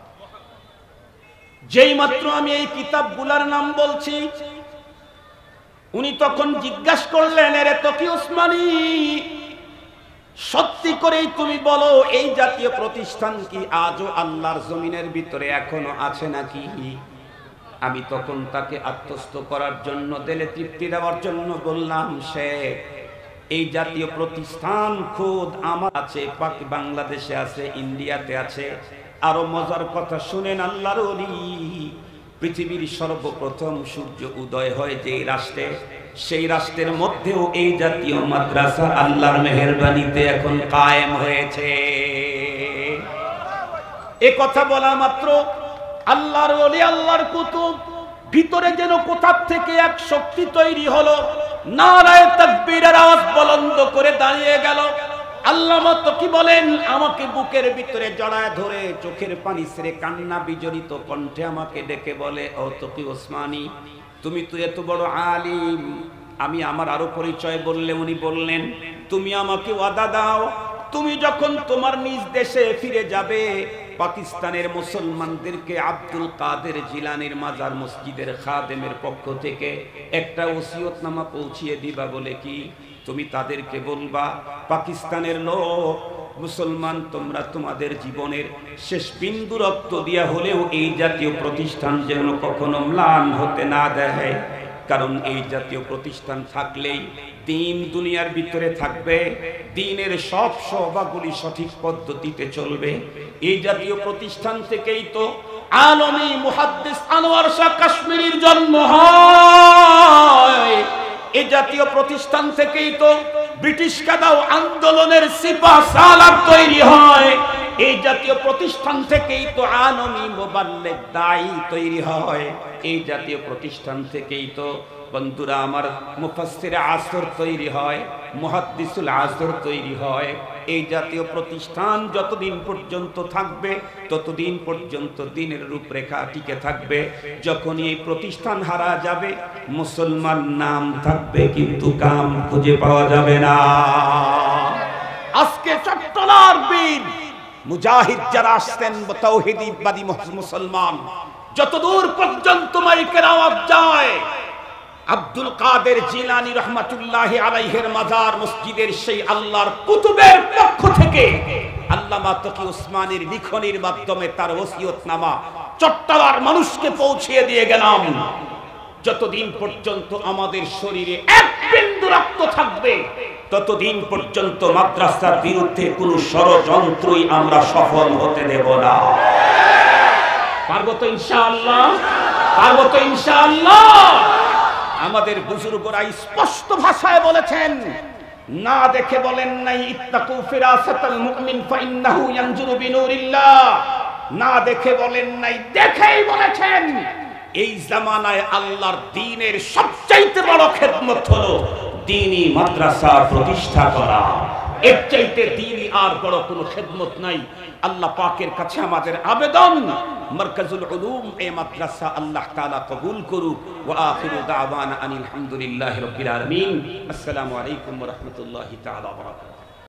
যেই মাত্র আমি এই কিতাবগুলোর নাম বলছি, উনি তখন জিজ্ঞাসা করলেন, এরে তকি ওসমানী, সত্যি করেই তুমি বলো, এই জাতীয় প্রতিষ্ঠান কি আজও আল্লাহর জমিনের ভিতরে এখনো আছে নাকি? আমি তখন তাকে আত্মস্থ করার জন্য, দিলে তৃপ্তি দেওয়ার জন্য বললাম, সে এই জাতীয় প্রতিষ্ঠান খোদ আমার আছে, পাক বাংলাদেশে আছে, ইন্ডিয়াতে আছে। আরো মজার কথা শুনেন, আল্লাহর ওলি, পৃথিবীর সর্বপ্রথম সূর্য উদয় হয় যে রাষ্ট্রে, সেই রাষ্ট্রের মধ্যেও এই জাতীয় মাদ্রাসা আল্লাহর মেহেরবানিতে এখন কায়েম হয়েছে। এ কথা বলা মাত্র আল্লাহর ওলি, আল্লাহর কুতুব ভিতরে যেন কোথা থেকে এক শক্তি তৈরি হলো, নারায়ে তাকবীরের আওয়াজ বুলন্দ করে দাঁড়িয়ে গেল। আল্লামা তকি বলেন, আমাকে বুকের ভিতরে জড়ায় ধরে চোখের পানি ছেড়ে কান্না বিজড়িত কণ্ঠে আমাকে ডেকে বলে, ও তকি ওসমানী, তুমি তো এত বড় আলিম, আমি আমার আরো পরিচয় বললে উনি বললেন, তুমি আমাকে ওয়াদা দাও, তুমি যখন তোমার নিজ দেশে ফিরে যাবে পাকিস্তানের মুসলমানদেরকে আব্দুল কাদের জিলানীর মাজার মসজিদের খাদেমের পক্ষ থেকে একটা ওসিয়তনামা পৌঁছিয়ে দিবা। বলে কি? তুমি তাদেরকে বলবা, পাকিস্তানের লোক মুসলমান, তোমরা তোমাদের জীবনের শেষ বিন্দু রক্ত দিয়া হলেও এই জাতীয় প্রতিষ্ঠান যেন কখনো ম্লান হতে না দেয়। কারণ এই জাতীয় প্রতিষ্ঠান থাকলেই দিন দুনিয়ার ভিতরে থাকবে, দিনের সব সভাগুলি সঠিক পদ্ধতিতে চলবে। এই জাতীয় প্রতিষ্ঠান থেকেই তো আলমী মুহাদ্দিস আনোয়ার শাহ কাশ্মীরির জন্ম হয়। এই জাতীয় প্রতিষ্ঠান থেকেই তো ব্রিটিশ কাদাও আন্দোলনের সিপাহ সালার তৈরি হয়। এই জাতীয় প্রতিষ্ঠান থেকেই তো আলমী মুবাল্লিগ দাঈ তৈরি হয়। এই জাতীয় প্রতিষ্ঠান থেকেই তো বন্ধুরা আমার মুফাসসিরে আসর তৈরি হয়, মুহাদ্দিসুল আসর তৈরি হয়। এই জাতীয় প্রতিষ্ঠান যতদিন পর্যন্ত থাকবে ততদিন পর্যন্ত দিনের রূপরেখা টিকে থাকবে। যখন এই প্রতিষ্ঠান হারা যাবে, মুসলমান নাম থাকবে কিন্তু কাম খুঁজে পাওয়া যাবে না। আজকে চট্টলার বীর মুজাহিদ যারা আসছেন তাওহীদবাদী মুসলমান, যতদূর পর্যন্ত মাইকের আওয়াজ যায়, আব্দুল কাদের জিলানী রহমাতুল্লাহি আলাইহির মাজার মসজিদের সেই আল্লাহর কুতুবের পক্ষ থেকে আল্লামা তকি উসমানীর লিখনির মাধ্যমে তার ওসিয়তনামা চট্টলার মানুষকে পৌঁছিয়ে দিয়ে গেলাম। যতদিন পর্যন্ত আমাদের শরীরে এক বিন্দু রক্ত থাকবে ততদিন পর্যন্ত মাদ্রাসার বিরুদ্ধে কোনো ষড়যন্ত্রই আমরা সফল হতে দেব না। পারবো তো ইনশাআল্লাহ? পারবো তো ইনশাআল্লাহ? আমাদের বুজুর্গরা স্পষ্ট ভাষায় বলেছেন, না দেখে বলেন নাই ইত্তাকু ফিরাসাতাল মুমিন ফাইন্নাহু ইয়ানজুরু বিনুরিল্লাহ। না দেখে বলেন নাই, দেখেই বলেছেন। এই জামানায় আল্লাহর দ্বীনের সবচাইতে বড় খেদমত হলো দ্বীনি মাদ্রাসা প্রতিষ্ঠা করা। এর চাইতে দ্বীনি আর বড় কোনো খেদমত নাই। আল্লাহ পাকের কাছে আমাদের আবেদন, মারকাজুল উলুম এ মাদ্রাসা আল্লাহ তাআলা কবুল করুক। ওয়া আখিরু দাওয়ানা আনিল হামদুলিল্লাহি রাব্বিল আলামিন। আসসালামু আলাইকুম ওয়া রাহমাতুল্লাহি তাআলা ওয়া বারাকাতুহু।